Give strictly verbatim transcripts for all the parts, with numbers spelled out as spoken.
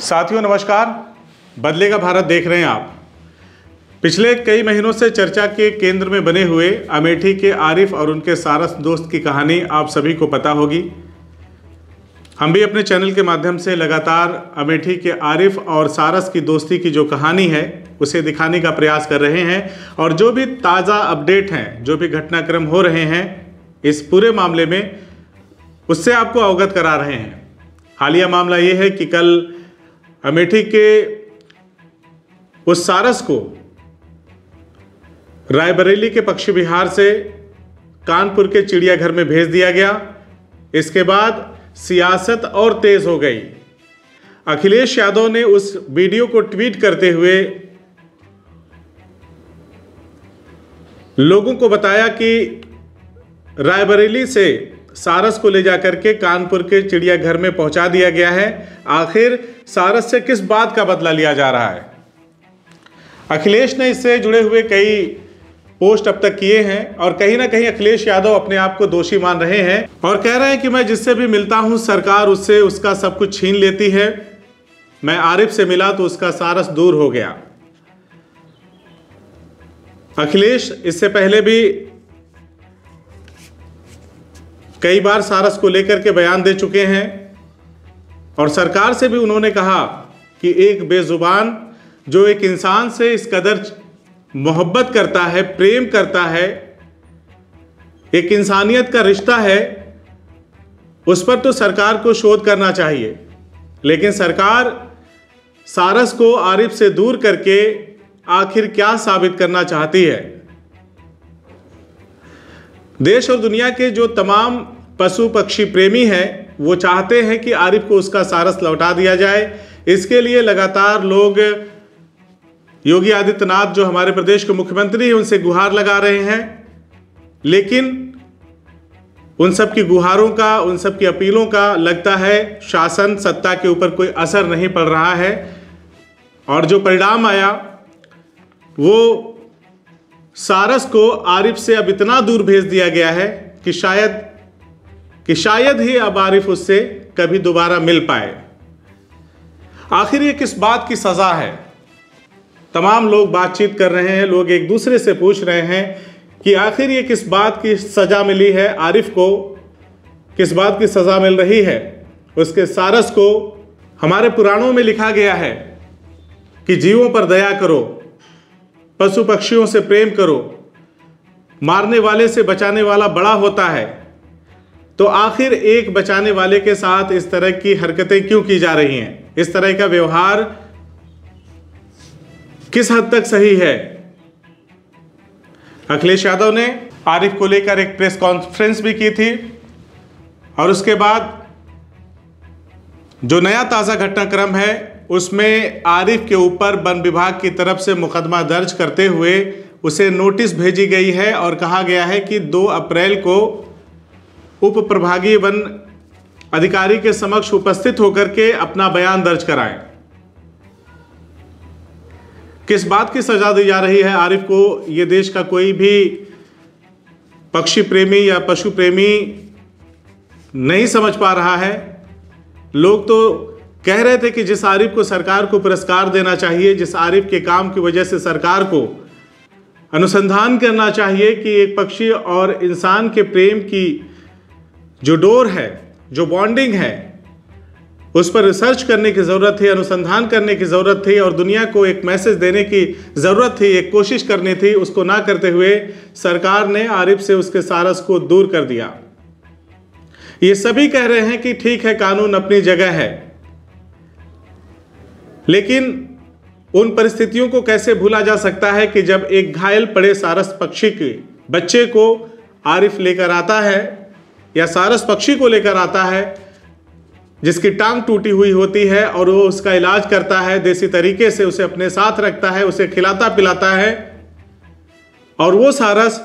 साथियों नमस्कार, बदलेगा भारत देख रहे हैं आप। पिछले कई महीनों से चर्चा के केंद्र में बने हुए अमेठी के आरिफ और उनके सारस दोस्त की कहानी आप सभी को पता होगी। हम भी अपने चैनल के माध्यम से लगातार अमेठी के आरिफ और सारस की दोस्ती की जो कहानी है उसे दिखाने का प्रयास कर रहे हैं और जो भी ताज़ा अपडेट हैं, जो भी घटनाक्रम हो रहे हैं इस पूरे मामले में, उससे आपको अवगत करा रहे हैं। हालिया मामला ये है कि कल अमेठी के उस सारस को रायबरेली के पक्षी विहार से कानपुर के चिड़ियाघर में भेज दिया गया। इसके बाद सियासत और तेज हो गई। अखिलेश यादव ने उस वीडियो को ट्वीट करते हुए लोगों को बताया कि रायबरेली से सारस को ले जाकर के कानपुर के चिड़ियाघर में पहुंचा दिया गया है। आखिर सारस से किस बात का बदला लिया जा रहा है? अखिलेश ने इससे जुड़े हुए कई पोस्ट अब तक किए हैं और कहीं ना कहीं अखिलेश यादव अपने आप को दोषी मान रहे हैं और कह रहे हैं कि मैं जिससे भी मिलता हूं सरकार उससे उसका सब कुछ छीन लेती है। मैं आरिफ से मिला तो उसका सारस दूर हो गया। अखिलेश इससे पहले भी कई बार सारस को लेकर के बयान दे चुके हैं और सरकार से भी उन्होंने कहा कि एक बेजुबान जो एक इंसान से इस कदर मोहब्बत करता है, प्रेम करता है, एक इंसानियत का रिश्ता है, उस पर तो सरकार को शोध करना चाहिए। लेकिन सरकार सारस को आरिफ से दूर करके आखिर क्या साबित करना चाहती है? देश और दुनिया के जो तमाम पशु पक्षी प्रेमी हैं वो चाहते हैं कि आरिफ को उसका सारस लौटा दिया जाए। इसके लिए लगातार लोग योगी आदित्यनाथ जो हमारे प्रदेश के मुख्यमंत्री हैं उनसे गुहार लगा रहे हैं, लेकिन उन सब की गुहारों का, उन सब की अपीलों का लगता है शासन सत्ता के ऊपर कोई असर नहीं पड़ रहा है। और जो परिणाम आया वो सारस को आरिफ से अब इतना दूर भेज दिया गया है कि शायद कि शायद ही अब आरिफ उससे कभी दोबारा मिल पाए। आखिर ये किस बात की सज़ा है? तमाम लोग बातचीत कर रहे हैं, लोग एक दूसरे से पूछ रहे हैं कि आखिर ये किस बात की सज़ा मिली है आरिफ को, किस बात की सज़ा मिल रही है उसके सारस को। हमारे पुराणों में लिखा गया है कि जीवों पर दया करो, पशु पक्षियों से प्रेम करो, मारने वाले से बचाने वाला बड़ा होता है। तो आखिर एक बचाने वाले के साथ इस तरह की हरकतें क्यों की जा रही हैं? इस तरह का व्यवहार किस हद तक सही है? अखिलेश यादव ने आरिफ को लेकर एक प्रेस कॉन्फ्रेंस भी की थी और उसके बाद जो नया ताज़ा घटनाक्रम है उसमें आरिफ के ऊपर वन विभाग की तरफ से मुकदमा दर्ज करते हुए उसे नोटिस भेजी गई है और कहा गया है कि दो अप्रैल को उप प्रभागीय वन अधिकारी के समक्ष उपस्थित होकर के अपना बयान दर्ज कराएं। किस बात की सजा दी जा रही है आरिफ को, ये देश का कोई भी पक्षी प्रेमी या पशु प्रेमी नहीं समझ पा रहा है। लोग तो कह रहे थे कि जिस आरिफ को सरकार को पुरस्कार देना चाहिए, जिस आरिफ के काम की वजह से सरकार को अनुसंधान करना चाहिए कि एक पक्षी और इंसान के प्रेम की जो डोर है, जो बॉन्डिंग है, उस पर रिसर्च करने की ज़रूरत थी, अनुसंधान करने की ज़रूरत थी और दुनिया को एक मैसेज देने की ज़रूरत थी, एक कोशिश करनी थी। उसको ना करते हुए सरकार ने आरिफ से उसके सारस को दूर कर दिया। ये सभी कह रहे हैं कि ठीक है, कानून अपनी जगह है, लेकिन उन परिस्थितियों को कैसे भूला जा सकता है कि जब एक घायल पड़े सारस पक्षी के बच्चे को आरिफ लेकर आता है या सारस पक्षी को लेकर आता है जिसकी टांग टूटी हुई होती है और वो उसका इलाज करता है, देसी तरीके से उसे अपने साथ रखता है, उसे खिलाता पिलाता है। और वो सारस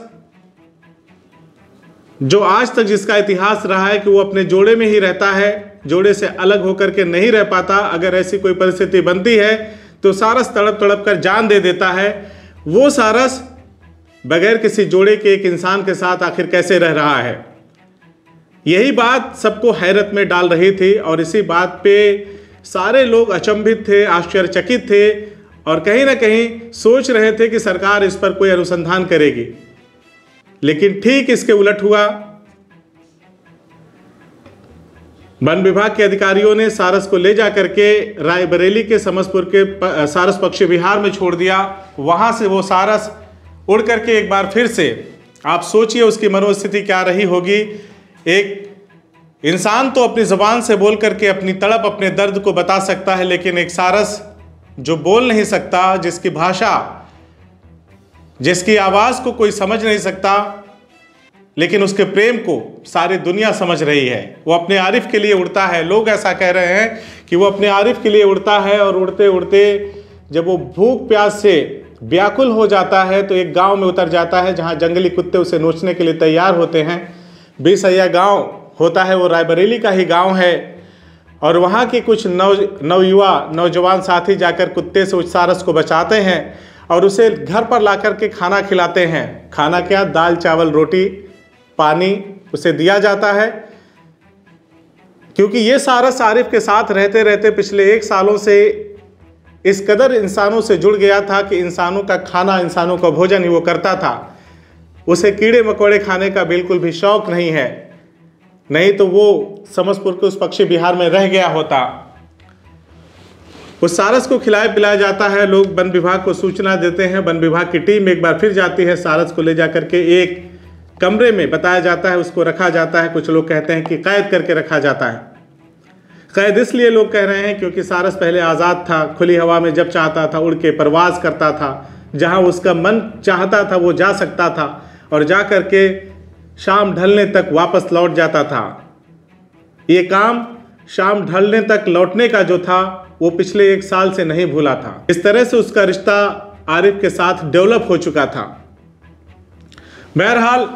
जो आज तक जिसका इतिहास रहा है कि वो अपने जोड़े में ही रहता है, जोड़े से अलग होकर के नहीं रह पाता। अगर ऐसी कोई परिस्थिति बनती है तो सारस तड़प तड़प कर जान दे देता है। वो सारस बगैर किसी जोड़े के एक इंसान के साथ आखिर कैसे रह रहा है? यही बात सबको हैरत में डाल रही थी और इसी बात पे सारे लोग अचंभित थे, आश्चर्यचकित थे और कहीं ना कहीं सोच रहे थे कि सरकार इस पर कोई अनुसंधान करेगी। लेकिन ठीक इसके उलट हुआ। वन विभाग के अधिकारियों ने सारस को ले जाकर के रायबरेली के समसपुर के सारस पक्षी विहार में छोड़ दिया। वहां से वो सारस उड़ करके एक बार फिर से, आप सोचिए उसकी मनोस्थिति क्या रही होगी। एक इंसान तो अपनी ज़ुबान से बोल करके अपनी तड़प, अपने दर्द को बता सकता है, लेकिन एक सारस जो बोल नहीं सकता, जिसकी भाषा, जिसकी आवाज़ को कोई समझ नहीं सकता, लेकिन उसके प्रेम को सारी दुनिया समझ रही है। वो अपने आरिफ के लिए उड़ता है। लोग ऐसा कह रहे हैं कि वो अपने आरिफ के लिए उड़ता है और उड़ते उड़ते जब वो भूख प्यास से व्याकुल हो जाता है तो एक गांव में उतर जाता है जहां जंगली कुत्ते उसे नोचने के लिए तैयार होते हैं। बीसैया गांव होता है, वो रायबरेली का ही गांव है। और वहां के कुछ नव नवयुवा नौजवान साथी जाकर कुत्ते से उस सारस को बचाते हैं और उसे घर पर ला कर के खाना खिलाते हैं। खाना क्या, दाल चावल रोटी पानी उसे दिया जाता है, क्योंकि ये सारस आरिफ के साथ रहते रहते पिछले एक सालों से इस कदर इंसानों से जुड़ गया था कि इंसानों का खाना, इंसानों का भोजन ही वो करता था। उसे कीड़े मकोड़े खाने का बिल्कुल भी शौक नहीं है, नहीं तो वो समसपुर के उस पक्षी विहार में रह गया होता। उस सारस को खिलाया पिलाया जाता है। लोग वन विभाग को सूचना देते हैं। वन विभाग की टीम एक बार फिर जाती है, सारस को ले जा करके एक कमरे में बताया जाता है उसको रखा जाता है। कुछ लोग कहते हैं कि कैद करके रखा जाता है। कैद इसलिए लोग कह रहे हैं क्योंकि सारस पहले आज़ाद था, खुली हवा में जब चाहता था उड़ के परवास करता था, जहां उसका मन चाहता था वो जा सकता था और जा करके शाम ढलने तक वापस लौट जाता था। ये काम शाम ढलने तक लौटने का जो था वो पिछले एक साल से नहीं भूला था। इस तरह से उसका रिश्ता आरिफ के साथ डेवलप हो चुका था। बहरहाल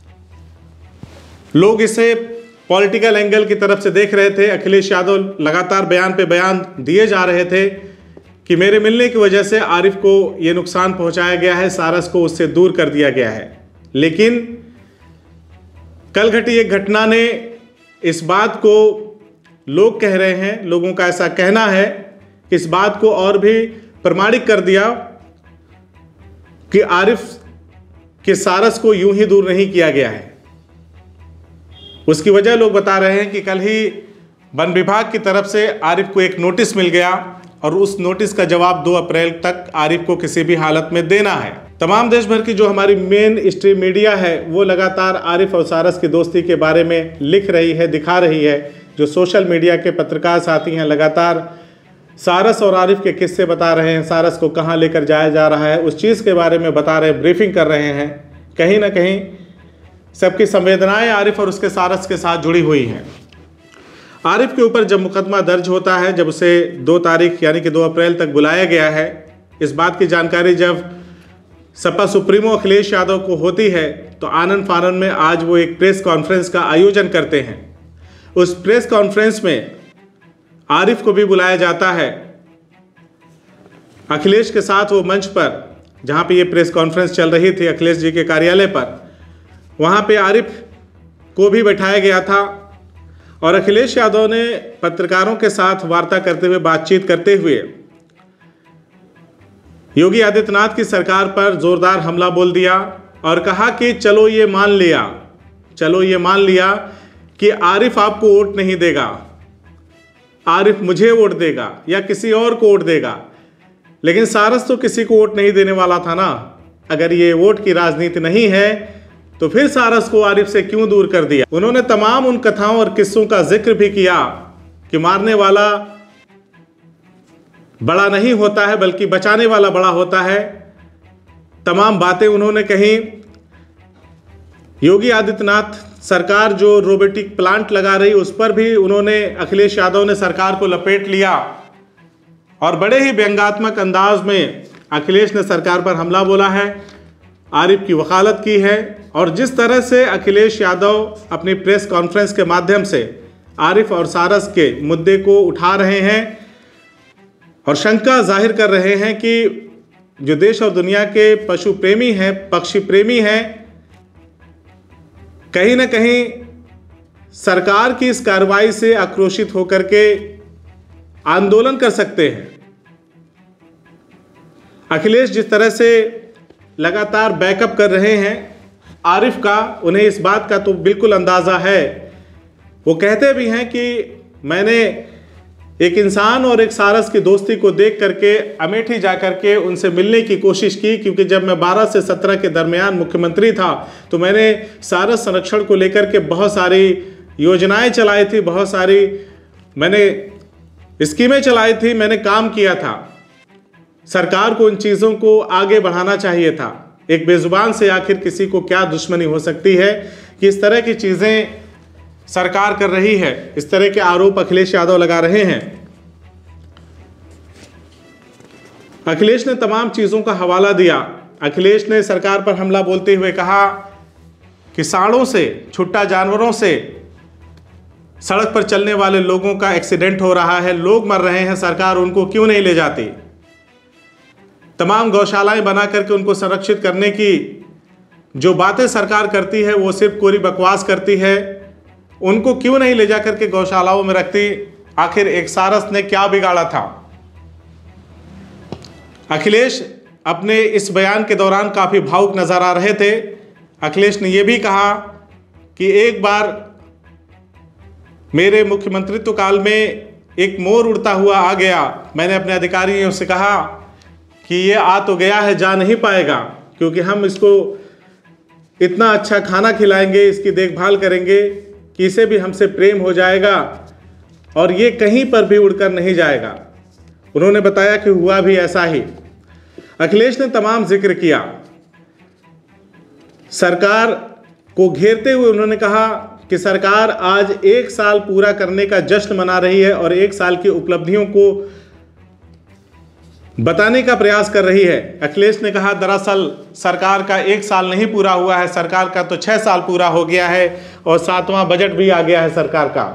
लोग इसे पॉलिटिकल एंगल की तरफ से देख रहे थे। अखिलेश यादव लगातार बयान पे बयान दिए जा रहे थे कि मेरे मिलने की वजह से आरिफ को ये नुकसान पहुंचाया गया है, सारस को उससे दूर कर दिया गया है। लेकिन कल घटी एक घटना ने इस बात को, लोग कह रहे हैं, लोगों का ऐसा कहना है कि इस बात को और भी प्रमाणित कर दिया कि आरिफ के सारस को यूं ही दूर नहीं किया गया है। उसकी वजह लोग बता रहे हैं कि कल ही वन विभाग की तरफ से आरिफ को एक नोटिस मिल गया और उस नोटिस का जवाब दो अप्रैल तक आरिफ को किसी भी हालत में देना है। तमाम देश भर की जो हमारी मेन स्ट्रीम मीडिया है वो लगातार आरिफ और सारस की दोस्ती के बारे में लिख रही है, दिखा रही है। जो सोशल मीडिया के पत्रकार साथी हैं लगातार सारस और आरिफ के किस्से बता रहे हैं, सारस को कहाँ लेकर जाया जा रहा है उस चीज़ के बारे में बता रहे हैं, ब्रीफिंग कर रहे हैं। कहीं ना कहीं सबकी संवेदनाएं आरिफ और उसके सारस के साथ जुड़ी हुई हैं। आरिफ के ऊपर जब मुकदमा दर्ज होता है, जब उसे दो तारीख यानी कि दो अप्रैल तक बुलाया गया है, इस बात की जानकारी जब सपा सुप्रीमो अखिलेश यादव को होती है तो आनंद फानन में आज वो एक प्रेस कॉन्फ्रेंस का आयोजन करते हैं। उस प्रेस कॉन्फ्रेंस में आरिफ को भी बुलाया जाता है। अखिलेश के साथ वो मंच पर, जहाँ पे ये प्रेस कॉन्फ्रेंस चल रही थी अखिलेश जी के कार्यालय पर, वहाँ पे आरिफ को भी बैठाया गया था और अखिलेश यादव ने पत्रकारों के साथ वार्ता करते हुए, बातचीत करते हुए योगी आदित्यनाथ की सरकार पर जोरदार हमला बोल दिया और कहा कि चलो ये मान लिया चलो ये मान लिया कि आरिफ आपको वोट नहीं देगा, आरिफ मुझे वोट देगा या किसी और को वोट देगा। लेकिन सारस तो किसी को वोट नहीं देने वाला था ना। अगर ये वोट की राजनीति नहीं है तो फिर सारस को आरिफ से क्यों दूर कर दिया। उन्होंने तमाम उन कथाओं और किस्सों का जिक्र भी किया कि मारने वाला बड़ा नहीं होता है बल्कि बचाने वाला बड़ा होता है। तमाम बातें उन्होंने कही। योगी आदित्यनाथ सरकार जो रोबोटिक प्लांट लगा रही उस पर भी उन्होंने, अखिलेश यादव ने सरकार को लपेट लिया और बड़े ही व्यंग्यात्मक अंदाज में अखिलेश ने सरकार पर हमला बोला है, आरिफ की वकालत की है। और जिस तरह से अखिलेश यादव अपनी प्रेस कॉन्फ्रेंस के माध्यम से आरिफ और सारस के मुद्दे को उठा रहे हैं और शंका जाहिर कर रहे हैं कि जो देश और दुनिया के पशु प्रेमी हैं, पक्षी प्रेमी हैं, कहीं ना कहीं सरकार की इस कार्रवाई से आक्रोशित होकर के आंदोलन कर सकते हैं। अखिलेश जिस तरह से लगातार बैकअप कर रहे हैं आरिफ का, उन्हें इस बात का तो बिल्कुल अंदाज़ा है। वो कहते भी हैं कि मैंने एक इंसान और एक सारस की दोस्ती को देख करके अमेठी जा करके उनसे मिलने की कोशिश की, क्योंकि जब मैं बारह से सत्रह के दरमियान मुख्यमंत्री था तो मैंने सारस संरक्षण को लेकर के बहुत सारी योजनाएं चलाई थी, बहुत सारी मैंने स्कीमें चलाई थी, मैंने काम किया था। सरकार को उन चीज़ों को आगे बढ़ाना चाहिए था। एक बेजुबान से आखिर किसी को क्या दुश्मनी हो सकती है कि इस तरह की चीज़ें सरकार कर रही है। इस तरह के आरोप अखिलेश यादव लगा रहे हैं। अखिलेश ने तमाम चीज़ों का हवाला दिया। अखिलेश ने सरकार पर हमला बोलते हुए कहा कि सांडों से, छुट्टा जानवरों से सड़क पर चलने वाले लोगों का एक्सीडेंट हो रहा है, लोग मर रहे हैं, सरकार उनको क्यों नहीं ले जाती। तमाम गौशालाएं बना करके उनको संरक्षित करने की जो बातें सरकार करती है वो सिर्फ कोरी बकवास करती है। उनको क्यों नहीं ले जा करके गौशालाओं में रखती। आखिर एक सारस ने क्या बिगाड़ा था। अखिलेश अपने इस बयान के दौरान काफ़ी भावुक नजर आ रहे थे। अखिलेश ने यह भी कहा कि एक बार मेरे मुख्यमंत्रित्व काल में एक मोर उड़ता हुआ आ गया। मैंने अपने अधिकारियों से कहा कि ये आ तो गया है, जा नहीं पाएगा, क्योंकि हम इसको इतना अच्छा खाना खिलाएंगे, इसकी देखभाल करेंगे कि इसे भी हमसे प्रेम हो जाएगा और ये कहीं पर भी उड़कर नहीं जाएगा। उन्होंने बताया कि हुआ भी ऐसा ही। अखिलेश ने तमाम जिक्र किया। सरकार को घेरते हुए उन्होंने कहा कि सरकार आज एक साल पूरा करने का जश्न मना रही है और एक साल की उपलब्धियों को बताने का प्रयास कर रही है। अखिलेश ने कहा दरअसल सरकार का एक साल नहीं पूरा हुआ है, सरकार का तो छह साल पूरा हो गया है और सातवां बजट भी आ गया है सरकार का।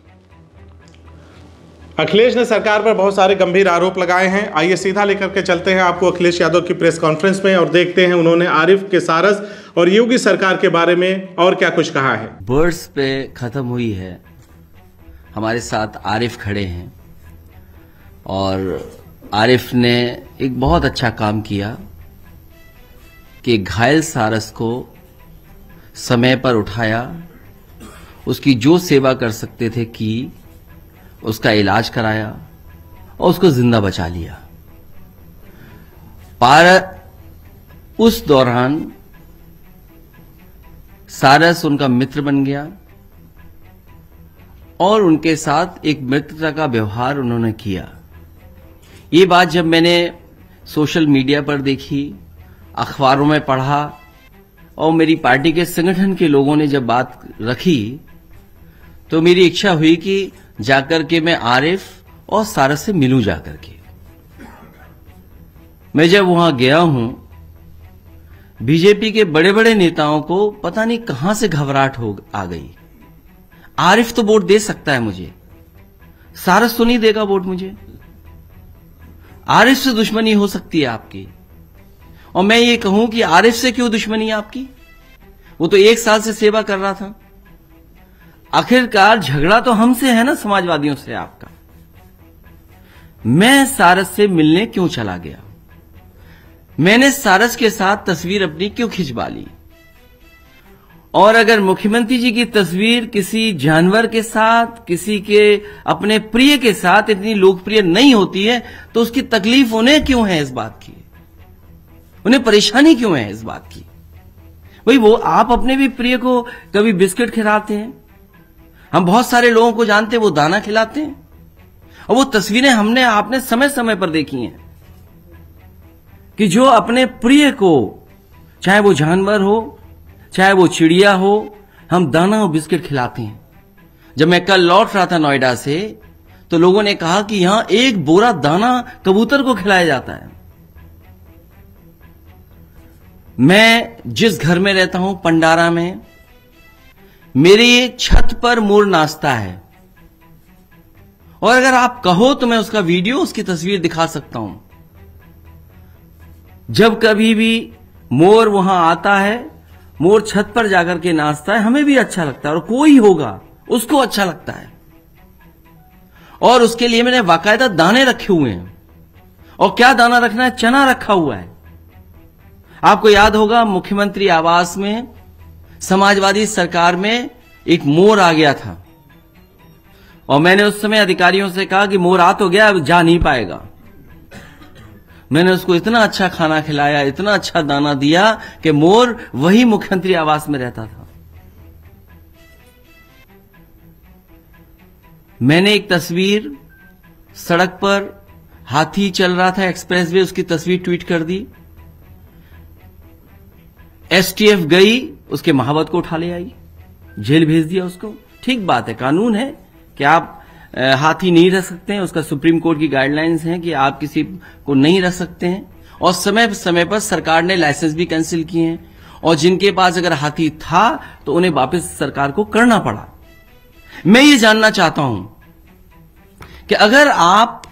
अखिलेश ने सरकार पर बहुत सारे गंभीर आरोप लगाए हैं। आइए सीधा लेकर के चलते हैं आपको अखिलेश यादव की प्रेस कॉन्फ्रेंस में और देखते हैं उन्होंने आरिफ के सारस और योगी सरकार के बारे में और क्या कुछ कहा है। बर्ड्स पे खत्म हुई है, हमारे साथ आरिफ खड़े हैं और आरिफ ने एक बहुत अच्छा काम किया कि घायल सारस को समय पर उठाया, उसकी जो सेवा कर सकते थे की, उसका इलाज कराया और उसको जिंदा बचा लिया। पर उस दौरान सारस उनका मित्र बन गया और उनके साथ एक मित्रता का व्यवहार उन्होंने किया। ये बात जब मैंने सोशल मीडिया पर देखी, अखबारों में पढ़ा और मेरी पार्टी के संगठन के लोगों ने जब बात रखी तो मेरी इच्छा हुई कि जाकर के मैं आरिफ और सारस से मिलूं। जाकर के मैं जब वहां गया हूं, बीजेपी के बड़े बड़े नेताओं को पता नहीं कहां से घबराहट हो आ गई। आरिफ तो वोट दे सकता है मुझे, सारस तो नहीं देगा वोट मुझे। आरिफ से दुश्मनी हो सकती है आपकी और मैं ये कहूं कि आरिफ से क्यों दुश्मनी है आपकी? वो तो एक साल से सेवा कर रहा था। आखिरकार झगड़ा तो हमसे है ना, समाजवादियों से आपका। मैं सारस से मिलने क्यों चला गया? मैंने सारस के साथ तस्वीर अपनी क्यों खिंचवा ली? और अगर मुख्यमंत्री जी की तस्वीर किसी जानवर के साथ, किसी के अपने प्रिय के साथ इतनी लोकप्रिय नहीं होती है तो उसकी तकलीफ उन्हें क्यों है इस बात की? उन्हें परेशानी क्यों है इस बात की? भाई वो आप अपने भी प्रिय को कभी बिस्किट खिलाते हैं, हम बहुत सारे लोगों को जानते हैं वो दाना खिलाते हैं, और वो तस्वीरें हमने आपने समय समय पर देखी हैं कि जो अपने प्रिय को, चाहे वो जानवर हो चाहे वो चिड़िया हो, हम दाना और बिस्किट खिलाते हैं। जब मैं कल लौट रहा था नोएडा से तो लोगों ने कहा कि यहां एक बोरा दाना कबूतर को खिलाया जाता है। मैं जिस घर में रहता हूं पंडारा में, मेरी छत पर मोर नाचता है और अगर आप कहो तो मैं उसका वीडियो, उसकी तस्वीर दिखा सकता हूं। जब कभी भी मोर वहां आता है, मोर छत पर जाकर के नाचता है, हमें भी अच्छा लगता है और कोई होगा उसको अच्छा लगता है। और उसके लिए मैंने बाकायदा दाने रखे हुए हैं। और क्या दाना रखना है? चना रखा हुआ है। आपको याद होगा मुख्यमंत्री आवास में समाजवादी सरकार में एक मोर आ गया था और मैंने उस समय अधिकारियों से कहा कि मोर आ तो गया, अब जा नहीं पाएगा। मैंने उसको इतना अच्छा खाना खिलाया, इतना अच्छा दाना दिया कि मोर वही मुख्यमंत्री आवास में रहता था। मैंने एक तस्वीर, सड़क पर हाथी चल रहा था एक्सप्रेसवे, उसकी तस्वीर ट्वीट कर दी। एसटीएफ गई, उसके महावत को उठा ले आई, जेल भेज दिया उसको। ठीक बात है, कानून है कि आप हाथी नहीं रख सकते हैं, उसका सुप्रीम कोर्ट की गाइडलाइंस हैं कि आप किसी को नहीं रख सकते हैं। और समय समय पर सरकार ने लाइसेंस भी कैंसिल किए हैं और जिनके पास अगर हाथी था तो उन्हें वापस सरकार को करना पड़ा। मैं ये जानना चाहता हूं कि अगर आप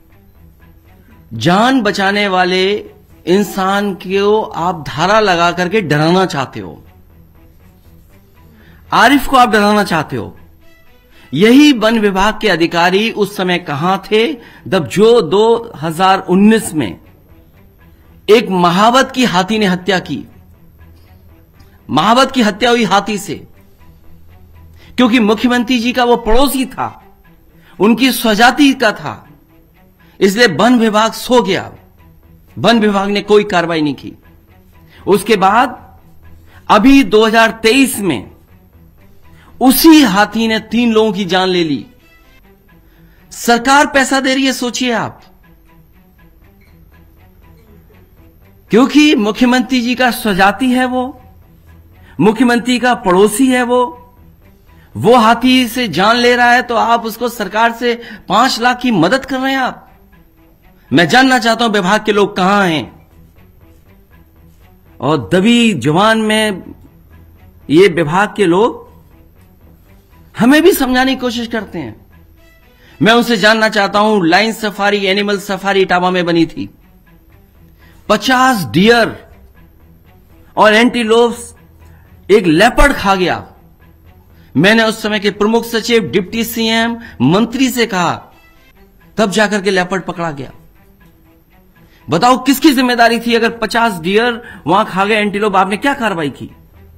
जान बचाने वाले इंसान को आप धारा लगा करके डराना चाहते हो, आरिफ को आप डराना चाहते हो, यही वन विभाग के अधिकारी उस समय कहां थे जब जो दो हज़ार उन्नीस में एक महावत की हाथी ने हत्या की। महावत की हत्या हुई हाथी से, क्योंकि मुख्यमंत्री जी का वो पड़ोसी था, उनकी स्वजाति का था, इसलिए वन विभाग सो गया। वन विभाग ने कोई कार्रवाई नहीं की। उसके बाद अभी दो हज़ार तेईस में उसी हाथी ने तीन लोगों की जान ले ली। सरकार पैसा दे रही है, सोचिए आप, क्योंकि मुख्यमंत्री जी का स्वजाति है, वो मुख्यमंत्री का पड़ोसी है, वो वो हाथी से जान ले रहा है तो आप उसको सरकार से पांच लाख की मदद कर रहे हैं आप। मैं जानना चाहता हूं विभाग के लोग कहां हैं। और दबी जुबान में ये विभाग के लोग हमें भी समझाने की कोशिश करते हैं। मैं उनसे जानना चाहता हूं, lion safari, animal safari Etawah में बनी थी, पचास डियर और एंटीलोप्स, एक लेपर्ड खा गया। मैंने उस समय के प्रमुख सचिव, डिप्टी सीएम, मंत्री से कहा, तब जाकर के लेपर्ड पकड़ा गया। बताओ किसकी जिम्मेदारी थी? अगर पचास डियर वहां खा गए एंटीलोप, आपने क्या कार्रवाई की?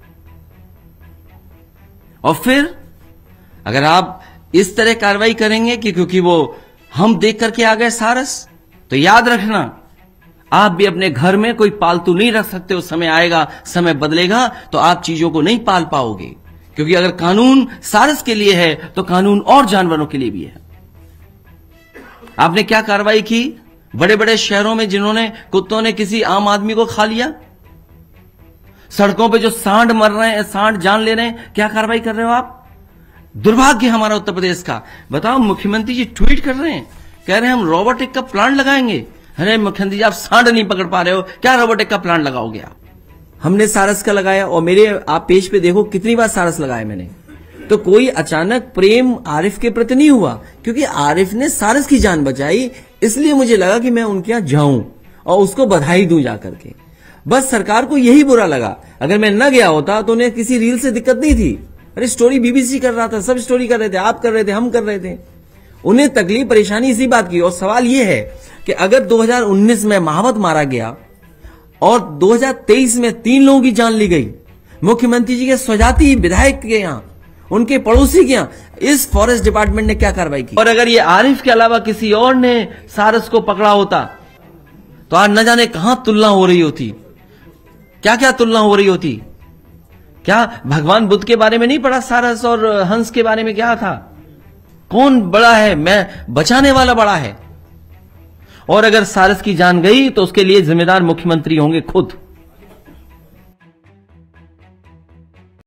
और फिर अगर आप इस तरह कार्रवाई करेंगे कि क्योंकि वो हम देख करके आ गए सारस, तो याद रखना आप भी अपने घर में कोई पालतू नहीं रख सकते। उस समय आएगा, समय बदलेगा तो आप चीजों को नहीं पाल पाओगे, क्योंकि अगर कानून सारस के लिए है तो कानून और जानवरों के लिए भी है। आपने क्या कार्रवाई की बड़े बड़े शहरों में जिन्होंने कुत्तों ने किसी आम आदमी को खा लिया? सड़कों पे जो सांड मर रहे हैं, सांड जान ले रहे हैं, क्या कार्रवाई कर रहे हो आप? दुर्भाग्य हमारा उत्तर प्रदेश का। बताओ, मुख्यमंत्री जी ट्वीट कर रहे हैं, कह रहे हैं हम रोबोटिक का प्लांट लगाएंगे। अरे मुख्यमंत्री जी, आप सांड नहीं पकड़ पा रहे हो, क्या रोबोटिक का प्लांट लगाओगे आप? हमने सारस का लगाया और मेरे आप पेज पे देखो कितनी बार सारस लगाया मैंने। तो कोई अचानक प्रेम आरिफ के प्रति नहीं हुआ, क्योंकि आरिफ ने सारस की जान बचाई, इसलिए मुझे लगा कि मैं उनके यहां जाऊं और उसको बधाई दूं जाकर के। बस सरकार को यही बुरा लगा। अगर मैं न गया होता तो उन्हें किसी रील से दिक्कत नहीं थी। अरे स्टोरी बीबीसी कर रहा था, सब स्टोरी कर रहे थे, आप कर रहे थे, हम कर रहे थे। उन्हें तकलीफ परेशानी इसी बात की। और सवाल यह है कि अगर दो हज़ार उन्नीस में महावत मारा गया और दो हज़ार तेईस में तीन लोगों की जान ली गई, मुख्यमंत्री जी के स्वजाति विधायक के यहां, उनके पड़ोसी के यहां, इस फॉरेस्ट डिपार्टमेंट ने क्या कार्रवाई की? और अगर ये आरिफ के अलावा किसी और ने सारस को पकड़ा होता तो आज न जाने कहां तुलना हो रही होती, क्या क्या तुलना हो रही होती। क्या भगवान बुद्ध के बारे में नहीं पढ़ा? सारस और हंस के बारे में क्या था? कौन बड़ा है? मैं बचाने वाला बड़ा है। और अगर सारस की जान गई तो उसके लिए जिम्मेदार मुख्यमंत्री होंगे खुद।